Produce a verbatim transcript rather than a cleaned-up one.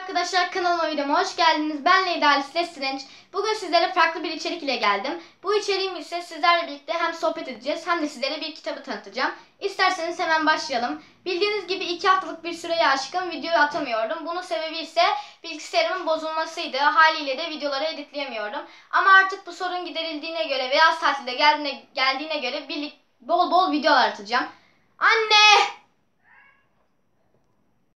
Arkadaşlar, kanalıma videoma hoş geldiniz. Ben Leyda Alice Strange. Bugün sizlere farklı bir içerik ile geldim. Bu içeriğim ise sizlerle birlikte hem sohbet edeceğiz hem de sizlere bir kitabı tanıtacağım. İsterseniz hemen başlayalım. Bildiğiniz gibi iki haftalık bir süreye aşkın video atamıyorum. Bunun sebebi ise bilgisayarımın bozulmasıydı. Haliyle de videoları editleyemiyorum. Ama artık bu sorun giderildiğine göre ve yaz tatilde geldiğine, geldiğine göre birlik, bol bol videolar atacağım. Anne!